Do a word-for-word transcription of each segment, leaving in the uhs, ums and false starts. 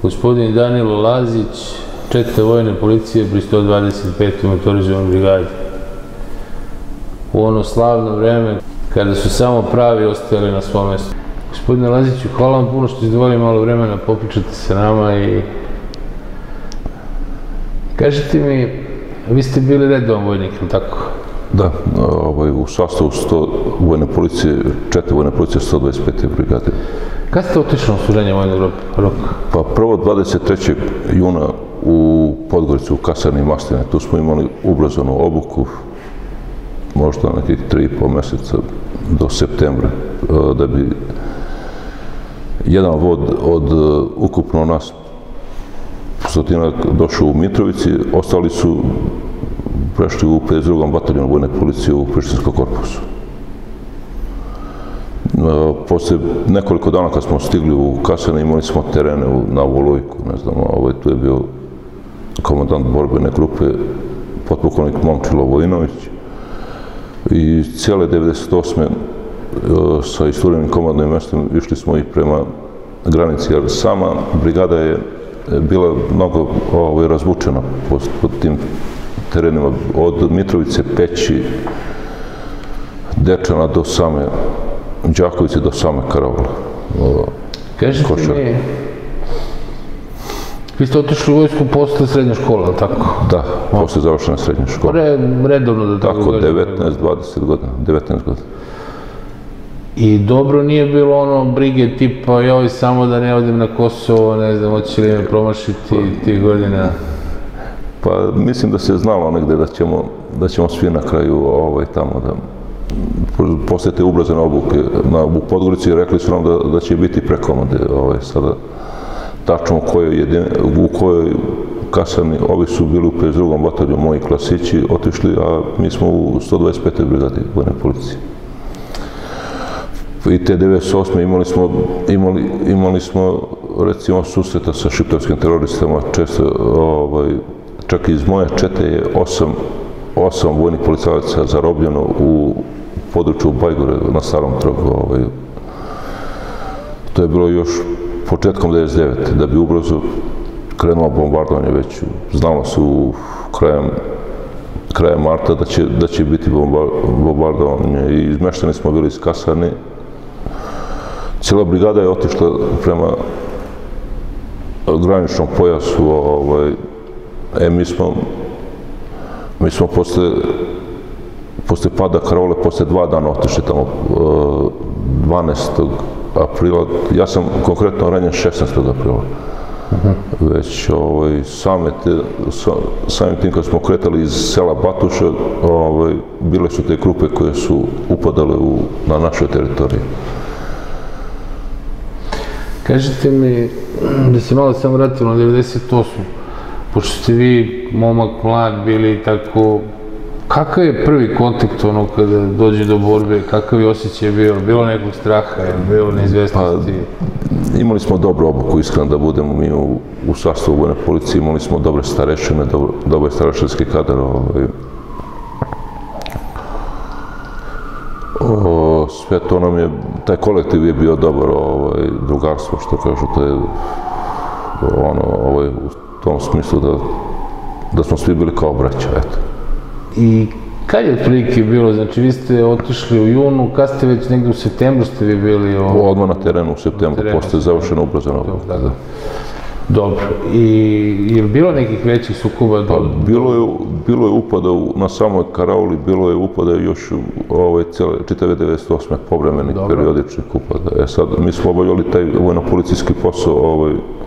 Gospodin Danilo Lazić, čete vojne policije pri sto dvadeset petoj motorizovanoj brigadi. U ono slavno vreme kada su samo pravi ostajali na svom mjestu. Gospodine Laziću, hvala vam puno što ste izdvojili malo vremena, popričati sa nama i... Kažite mi, vi ste bili redovan vojnik, ili tako? Da, u sastavu vojne policije, čete vojne policije sto dvadeset pete brigade. Kad ste otišli na služenje vojnog roka? Pa prvo dvadeset trećeg juna u Podgoricu, u kasarni Mastine. Tu smo imali ubrzanu obuku, možda nekih tri i pol mjeseca do septembra, da bi jedan vod od ukupno nas stotinak došao u Mitrovici, ostali su prešli u pedeset drugom bataljonu vojne policije u Prištinskom korpusu. Posle nekoliko dana kad smo stigli u kasarne, imali smo terene na Volojku, ne znam, tu je bio komandant borbene grupe, potpukovnik Momčilo Vojinović, i cijele devedeset osme sa isturenim komandnim mjestom išli smo i prema granici, jer sama brigada je bila mnogo razvučena pod tim terenima, od Mitrovice, Peći, Dečana do same Đakovice, do same Karavala. Kažete mi, vi ste otišli u vojsku posle srednje škole, ali tako? Da, posle završene srednje škole. Redovno da tako Tako, devetnaest dvadeset godina, devetnaest godina. I dobro nije bilo ono brige tipa, joj, samo da ne odem na Kosovo, ne znam, hoće li me promašiti tih godina? Pa mislim da se znalo negde da ćemo svi na kraju tamo da posle te ubrzane obuke u Podgorici, rekli su nam da će biti prekomande sada. Tačno u kojoj kasarni, ovi su bili u pedeset drugom bataljonu, moji klasići otišli, a mi smo u sto dvadeset petoj brigadi vojne policije. I te devedeset osme imali smo, recimo, susreta sa šiptarskim teroristama, često, čak iz moje čete je osam vojnih policajaca zarobljeno u području Bajgore na Starom Trgu. To je bilo još početkom devedeset devete. Da bi ubrzo krenulo bombardovanje već, znalo su krajem marta da će biti bombardovanje i izmešteni smo bili iz kasarni. Cijela brigada je otišla prema graničnom pojasu. Mi smo posle pada Karavole, posle dva dana otišli tamo dvanaestog aprila. Ja sam konkretno ranjen šesnaestog aprila. Već samim tim kad smo kretali iz sela Batuša, bile su te grupe koje su upadale na našoj teritoriji. Kažete mi, da se malo samo vratilo na devedeset osmu. Pošto ste vi, momak mlad, bili tako... Kakav je prvi kontakt ono kada dođe do borbe, kakav je osjećaj bio? Bilo nekog straha, bilo neizvestnosti? Imali smo dobru obuku, iskreno da budemo mi u sastavu vojne policije, imali smo dobre starešine, dobar starešinski kadar. Sve to nam je, taj kolektiv je bio dobar, drugarstvo, što kažu, to je u tom smislu da smo svi bili kao braća, eto. I kad je otprilike bilo, znači vi ste otišli u junu, kad ste već negdje u septembru ste vi bili? Odmah na terenu u septembru, posle završeno ubrzano. Dobro, i je li bilo nekih većih sukoba? Bilo je upada na samoj Karavoli, bilo je upada još čitave devedeset osme povremenih periodičnih upada. E sad, mi smo obavljali taj vojno-policijski posao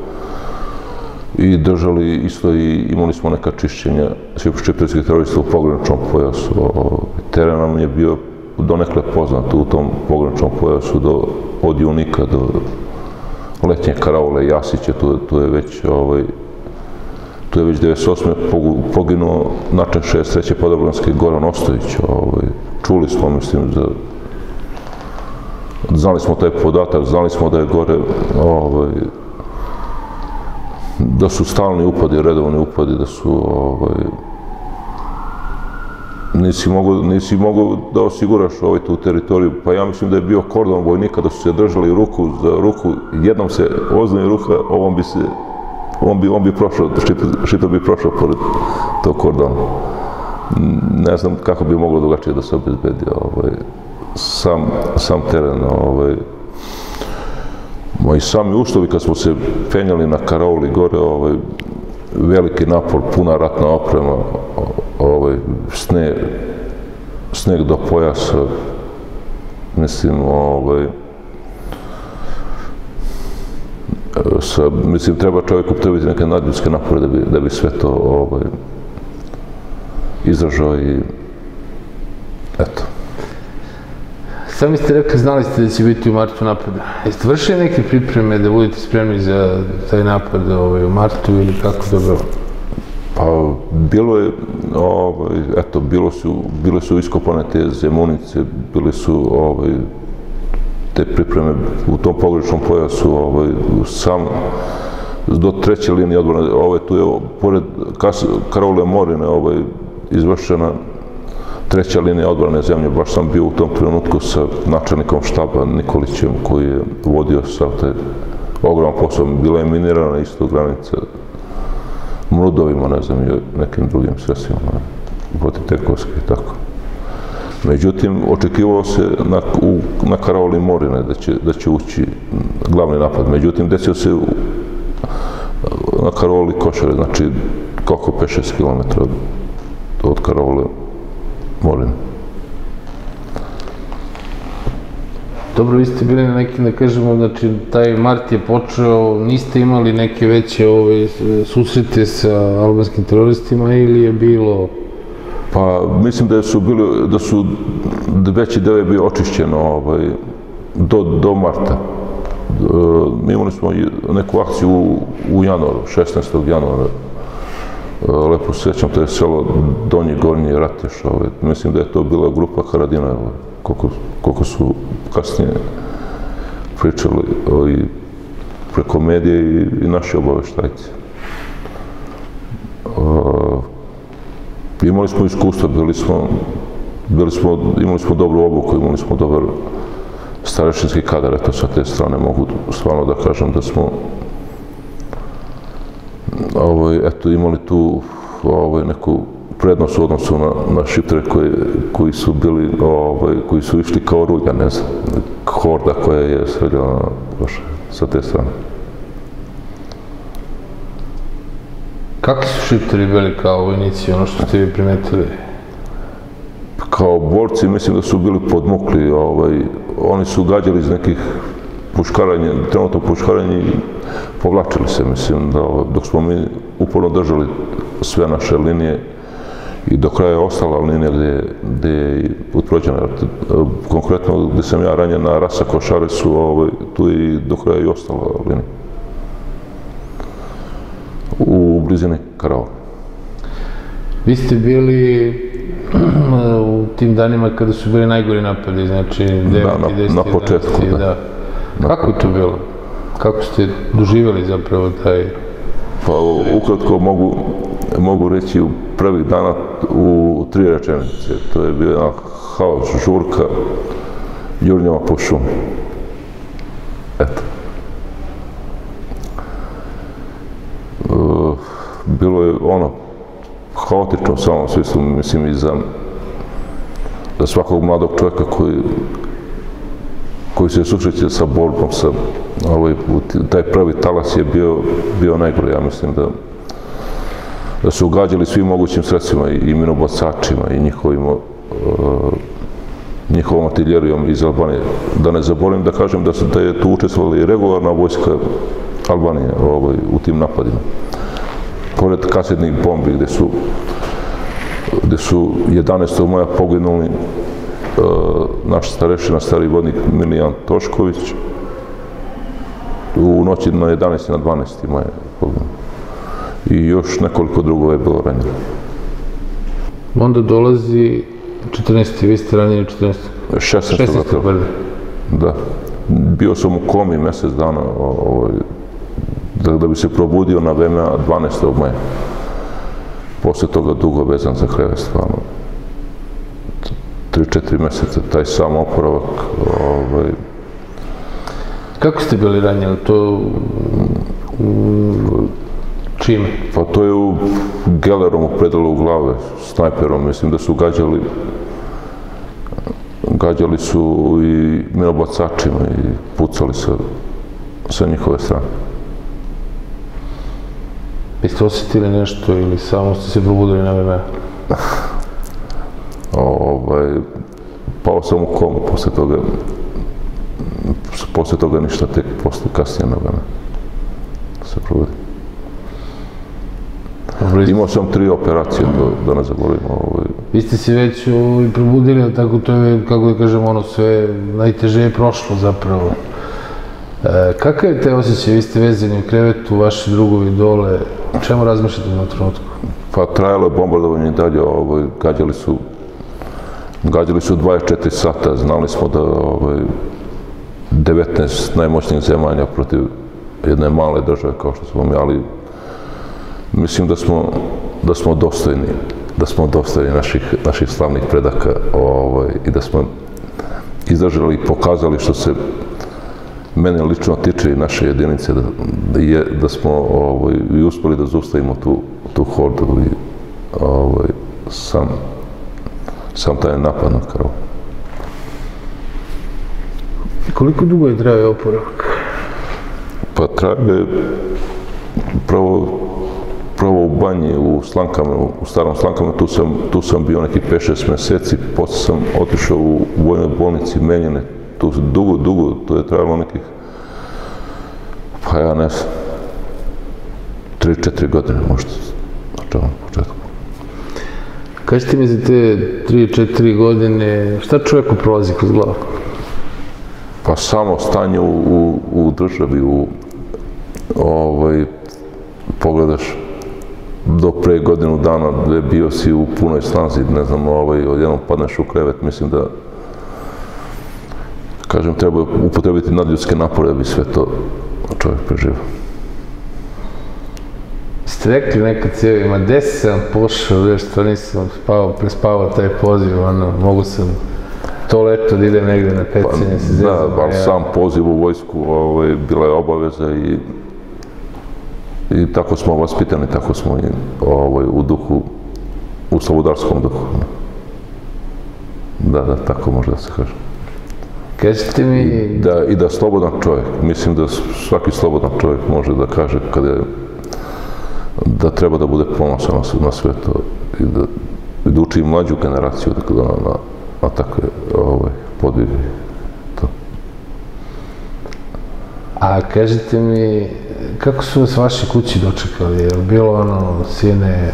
i držali isto i imali smo neka čišćenja šiptarskih terorista u pograničnom pojasu. Teren nam je bio donekle poznat u tom pograničnom pojasu od Junika do Letnje Karavole i Jasića. Tu je već tu je već devedeset osme poginuo način šezdeset treće podobranski Goran Ostojić. Čuli smo, mislim, znali smo taj podatak, znali smo da je gore da su stalni upadi, redovni upadi, da su nisi mogao da osiguraš tu teritoriju. Pa ja mislim da je bio kordon vojnika, da su se držali ruku za ruku, jednom se oznoji ruka, ovom bi se on bi, on bi prošao, Šiptar bi prošao pored tog kordona. Ne znam kako bi moglo drugačije da se obezbedi ovaj, sam, sam teren. Ovaj, I sami uštovi, kad smo se penjali na karauli gore, ovaj, veliki napor, puna ratna oprema, ovaj, sneg, sneg do pojasa, mislim, ovaj, sa, mislim, treba čovjek upotrebiti neke nadljudske napore da bi, da bi sve to ovaj, izdržao i eto. Sami ste rekli, znali ste da će biti u martu napada. Jeste vršili neke pripreme da budete spremni za taj napad ovaj, u martu ili kako to bilo? Pa, bilo je, ovaj, eto, bilo su, bile su iskopane te zemunice, bile su, ovaj, te pripreme u tom pograničnom pojasu, ovaj, sam, do treće linije odbrane, ovaj, tu je, pored karaule Morine, ovaj, izvršena treća linija odbrane zemlje. Baš sam bio u tom trenutku sa načelnikom štaba Nikolićem, koji je vodio sav taj ogroman posao. Bila je minirana isto granica mrudovima, ne znam, i nekim drugim sredstvima, protivtenkovske i tako. Međutim, očekivalo se na, u, na karauli Morine da će, da će ući glavni napad. Međutim, desio se u, na karauli Košare, znači koliko pet šest kilometara od, od karaule Morine. Dobro, vi ste bili na nekim, da kažemo, znači, taj mart je počeo, niste imali neke veće ove, susrete sa albanskim teroristima ili je bilo? Pa, mislim da su bili, da su veći deo je bio očišćeno ovaj, do, do marta. E, imali smo neku akciju u, u januaru, šesnaestog januara. E, lepo se sjećam, to je selo Donji Gornji Rateš. Ovaj. Mislim da je to bila grupa Haradina, ovaj, koliko, koliko su kasnije pričali ovaj, preko medije i, i naši obaveštajci. E, Imali smo iskustva, bili smo, bili smo, imali smo dobru obuku, imali smo dobar starešinski kadar, eto sa te strane mogu stvarno da kažem da smo ovaj, eto, imali tu ovaj, neku prednost u odnosu na, na Šiptare koji, koji su bili, ovaj, koji su išli kao rulja, ne znam, horda koja je sredila baš sa te strane. Kakvi su Šiptari bili kao vojnici, ono što ste vi primetili? Kao borci, mislim da su bili podmukli, ovaj, oni su gađali iz nekih puškaranja, trenutno puškaranja i povlačili se, mislim, da, dok smo mi uporno držali sve naše linije i do kraja je ostala linija gdje, gdje je utvrđena. Konkretno, gdje sam ja ranjen na Rasa Košaresu, ovaj, tu je i do kraja i ostala linija. U blizini Karaule. Vi ste bili u tim danima kada su bili najgori napadi, znači deveti, deseti, na početku, da. Kako je to bilo? Kako ste doživjeli zapravo taj... Pa ukratko mogu, mogu reći u prvih dana u tri rečenice. To je bio jedna haos, žurka, jurnjava po šumi. Eto. Bilo je ono haotično u samom smislu, mislim, i za, za svakog mladog čovjeka koji, koji se susreće sa borbom, sa, ovaj, taj prvi talas je bio, bio najgore. Ja mislim da, da su ugađali svim mogućim sredstvima i, i minobacačima i njihovim, uh, njihovom artiljerijom iz Albanije. Da ne zaboravim da kažem da, su, da je tu učestvovala i regularna vojska Albanije ovaj, u tim napadima. Pored kasetnih bombi gdje su, gdje su jedanaestog maja poginuli uh, naš starešina, stari vodnik Milijan Tošković, u noći na jedanaesti na dvanaesti maja poginuli. I još nekoliko drugova je bilo ranjeno. Onda dolazi četrnaesti. Vi ste ranjeni četrnaesti. šesnaestog Da. Bio sam u komi mjesec dana, ovaj, da, da bi se probudio na V M A dvanaestog maja. Posle toga dugo vezan za krevet, stvarno. tri četiri mjeseca, taj sam oporavak. Ovaj... Kako ste bili ranjeni? To... Čime? Pa to je u gelerom u predalu u glave, snajperom, mislim da su gađali gađali su i minobacačima i pucali sa, sa njihove strane. Jeste osjetili nešto ili samo ste se probudili na vremena? Ovaj, pao sam u komu, posle toga, posle toga ništa, tek posle kasnije na vremena se probudi. Imao sam tri operacije, da ne zaboravim. Ovaj. Vi ste se već ovaj, probudili, tako to je, kako da kažem, ono sve najteže je prošlo zapravo. E, kakav je te osjećaj? Vi ste vezani u krevetu, vaši drugovi dole, o čemu razmišljate na trenutku? Pa trajalo je bombardovanje i dalje, ovaj, gađali su gađali su dvadeset četiri sata, znali smo da ovaj, devetnaest najmoćnijih zemalja protiv jedne male države kao što smo mi, ali mislim da smo, da smo dostojni, da smo dostojni naših, naših slavnih predaka ovaj, i da smo izdržali i pokazali što se mene lično tiče i naše jedinice, da, je, da smo ovaj, i uspeli da zaustavimo tu, tu hordu i ovaj, sam, sam taj napad na Karaul. Koliko dugo je trajao oporavak? Pa trajao je pravo prvo u banji u Slankamenu, u starom Slankamenu, tu sam, tu sam bio neki pet šest meseci, posle sam otišao u vojnoj bolnici Menjene, tu dugo, dugo, to je trajalo nekih, pa ja ne znam, tri četiri godine možda, na čemu početku. Kažete mi za te tri četiri godine, šta čovjeku prolazi kroz glavu? Pa samo stanje u, u, u državi, u, ovaj, pogledaš, do pre godinu dana dve bio si u punoj snazi, ne znam, ovaj, odjednom padneš u krevet, mislim da, kažem, treba upotrebiti nadljudske napore da bi sve to čovjek preživao. Ste rekli nekad cijevima, desi sam pošao, već to nisam spavao, prespavao taj poziv, ono, mogu sam to leto da idem negde na pecenje, se zezam. Da, ali sam poziv u vojsku, ovaj, bila je obaveza i I tako smo vaspitani, tako smo i ovaj, u duhu, u slobodarskom duhu. Da, da, tako može da se kaže. Kažete mi... I da, i da slobodan čovjek, mislim da svaki slobodan čovjek može da kaže kada je, da treba da bude ponosan na sve to i da, i da uči mlađu generaciju na, na, na takve ovaj, podvige. To. A kažete mi, kako su vas vaši kući dočekali? Je li bilo ono, sine,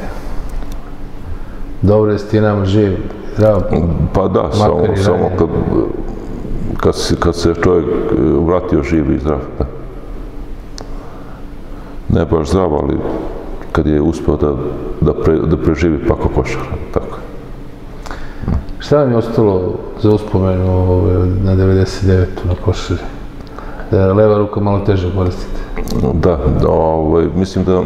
dobro jesi ti nama živ, zdrav? Pa da, samo, samo kad, kad, si, kad se čovjek vratio živ i zdrav, da. Ne baš zdrav, ali kad je uspio da, da, pre, da preživi Pako Košar, tako. Šta vam je ostalo za uspomenu ove, na devedeset devetu na Košari? Da leva ruka malo teže koristite. Da, da ovaj, mislim da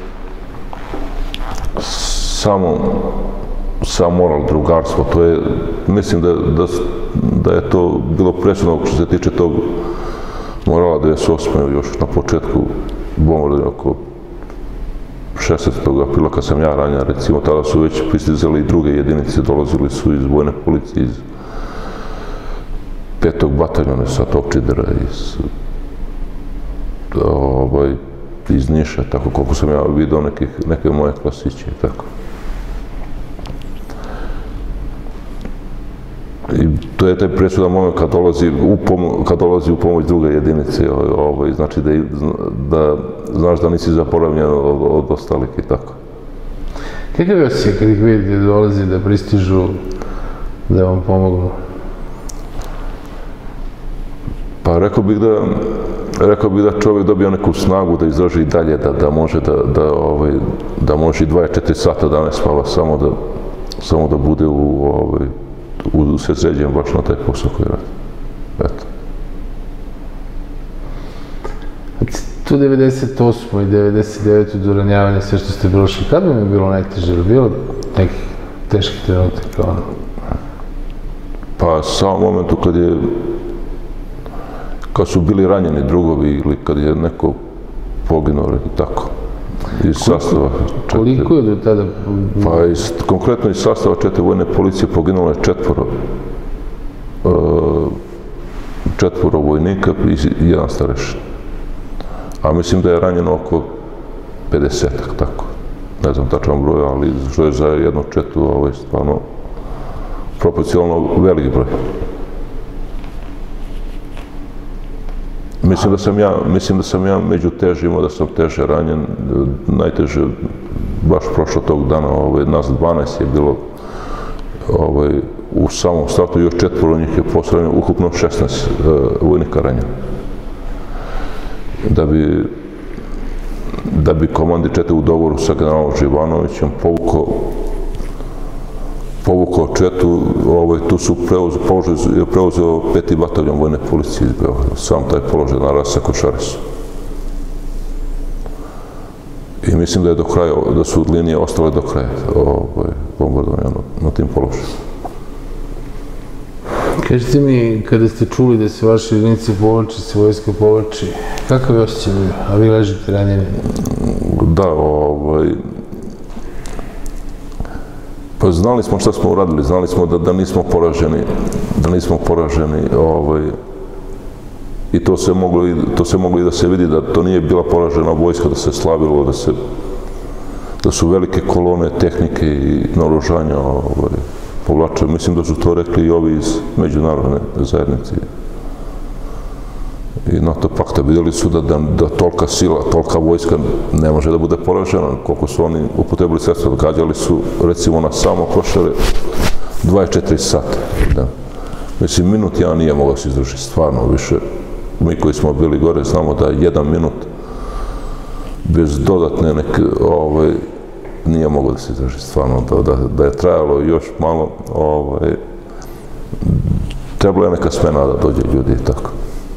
samo sam moral, drugarstvo, to je, mislim da, da, da je to bilo presudno što se tiče tog morala devedeset osme još na početku bombardovanja oko šesnaestog aprila kad sam ja ranjen, recimo tada su već pristizali i druge jedinice, dolazili su iz vojne policije, iz petog bataljona sa Topčidera, iz ovaj, iz Niša, tako koliko sam ja vidio nekih, neke moje klasiće i tako. I to je taj presudan moment kad dolazi u pomoć, kad dolazi u pomoć druge jedinice, ovaj, znači da, da znaš da nisi zaboravljen od, od ostalih i tako. Kakav je osjećaj kad ih vidite da dolazi, da pristižu, da vam pomognu? Pa rekao bih da, rekao bih da čovjek dobija neku snagu da izdrži i dalje, da, da može da, da, ovaj, da može i dvadeset četiri sata da ne spava, samo da, samo da bude u, ovaj, usredsređen baš na taj posao koji radi. Eto. Tu devedeset osmu i devedeset devetu do ranjavanja, sve što ste prošli, kada vam je bilo najteže? Je bilo nekih teških trenutaka? Ono? Pa samo momentu kad je kad su bili ranjeni drugovi ili kad je neko poginuo i tako. iz sastava... Koliko je do tada? Pa konkretno iz sastava četiri vojne policije poginulo je četvoro četvoro vojnika i jedan starešin. A mislim da je ranjeno oko pedesetak, tako. Ne znam tačan broj, ali što je za jednu četu stvarno proporcionalno veliki broj. Mislim da sam ja, mislim da sam ja među težima, da sam teže ranjen, najteže baš prošlo tog dana, nas dvanaest je bilo u samom startu, još četvoro njih je posredno, ukupno šesnaest vojnika ranjeno. Da bi da bi komandir čete u dogovoru sa generalom Živanovićem povukao povukao četu, tu su preuzeo peti bataljon vojne policije iz Beograda, sam taj položaj naravno sa Košaresom. I mislim da je do kraja, da su linije ostale do kraja bombardovanja na tim položajima. Kažete mi, kada ste čuli da se vaše jedinice povlači, se vojska povlači, kakav je osjećaj bio, a vi ležite ranjeni? Da, ovaj... Pa znali smo šta smo uradili, znali smo da nismo poraženi, da nismo poraženi, i to se moglo i da se vidi, da to nije bila poražena vojska, da se slavilo, da su velike kolone tehnike i naoružanja povlačili. Mislim da su to rekli i ovi iz međunarodne zajednice i NATO pakta. Vidjeli su da tolika sila, tolika vojska ne može da bude poražena, koliko su oni upotrebili sredstva. Gađali su, recimo, na samo Košare dvadeset četiri sata. Mislim, minut ja nije mogao se izdržiti, stvarno više. Mi koji smo bili gore znamo da jedan minut bez dodatne neke nije mogao da se izdrži, stvarno, da je trajalo još malo, trebalo je neka smena da dođe ljudi i tako.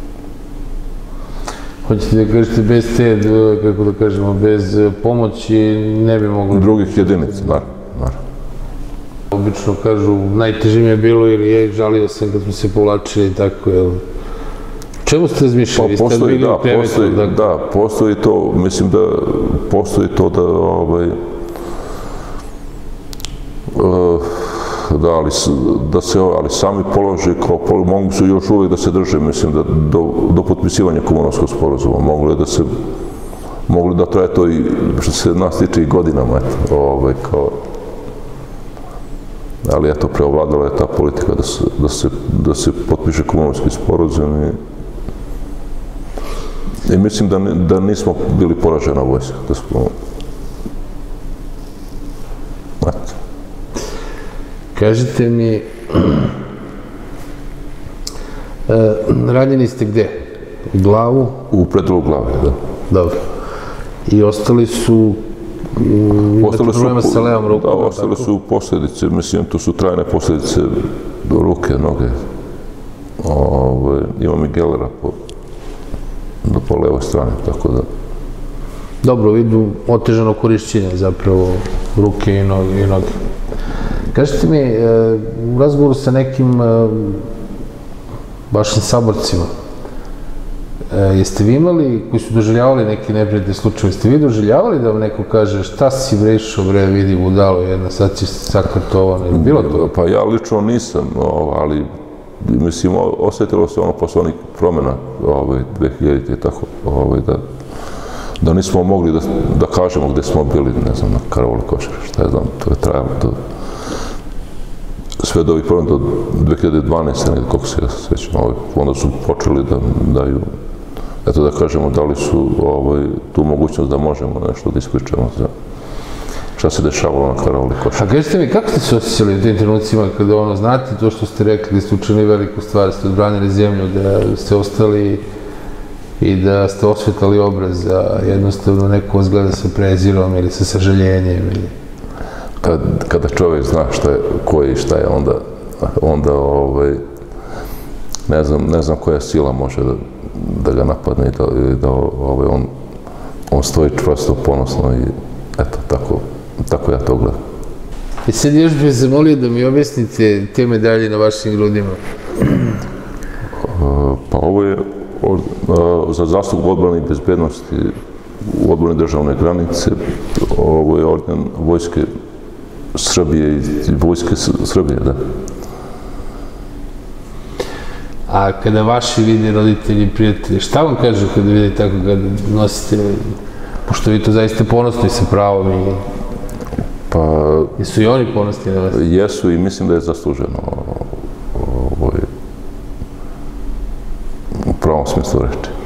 Hoćete da kažete, bez te, kako da kažemo, bez pomoći ne bi mogli... Drugih jedinica, naravno. Obično kažu, najteže mi je bilo ili je, žalio sam kad smo se povlačili i tako, jel? Čemu ste razmišljali? Vi ste bili u krevetu? Da, postoji to, mislim da postoji to da, da, ali sami položaj kao mogu su još uvijek da se drže, mislim, do potpisivanja Kumanovskog sporazuma. Mogli da traje to i što se nas tiče i godinama, kao... Ali eto, preovladala je ta politika da se potpiše Kumanovski sporazum i mislim da nismo bili poražena vojska, da smo... Eto. Kažite mi, ranjeni ste gde? U glavu? U predelu glave, da. Dobro. I ostali su... Imate problema sa levom rukom? Da, ostale su posljedice, mislim, to su trajne posljedice do ruke, noge. Imam i gelera po levoj strani, tako da... Dobro, vidu otežano korišćenje zapravo ruke i noge. Kažete mi, u razgovoru sa nekim vašim saborcima, jeste vi imali, koji su doživljavali neki neprijatni slučaj, jeste vi doživljavali da vam neko kaže šta si vrešao, bre, vidi budalo jedna, sad ćeš sakrtovano, ili bilo to? Pa ja lično nisam, ali mislim, osjetilo se ono posle onih promjena dve hiljadite i tako, da nismo mogli da kažemo gde smo bili, ne znam, na Karavoli Košare, šta je znam, to je trajalo do sve do ovih promjena do dve hiljade dvanaeste. koliko se ja svećam, onda su počeli da daju, eto da kažemo, dali su tu mogućnost da možemo nešto da ispričamo za šta se dešavalo na Karavoli Košare. A kažete mi, kako ste se osjećali u tim trenucima kada ono, znate to što ste rekli, da ste učinili veliku stvar, ste odbranili zemlju, da ste ostali i da ste osvetali obraz, da jednostavno neko vas gleda sa prezirom ili sa sažaljenjem ili... Kada čovjek zna ko je i šta je, onda ne znam koja sila može da ga napadne i da on stoji čvrsto, ponosno i eto, tako ja to gledam. I sad još bih zamolio da mi objasnite te medalje na vašim grudima. Pa ovo je za zaslugu odbrane i bezbednosti u odbrani državne granice, ovo je orden vojske Srbije i vojske Srbije, da. A kada vaši vide roditelji i prijatelji, šta vam kažu kada vide tako kad nosite, pošto vi to zaista ponosni sa pravom i... Pa... Jesu i oni ponosni na vas? Jesu i mislim da je zasluženo u pravom smislu reči.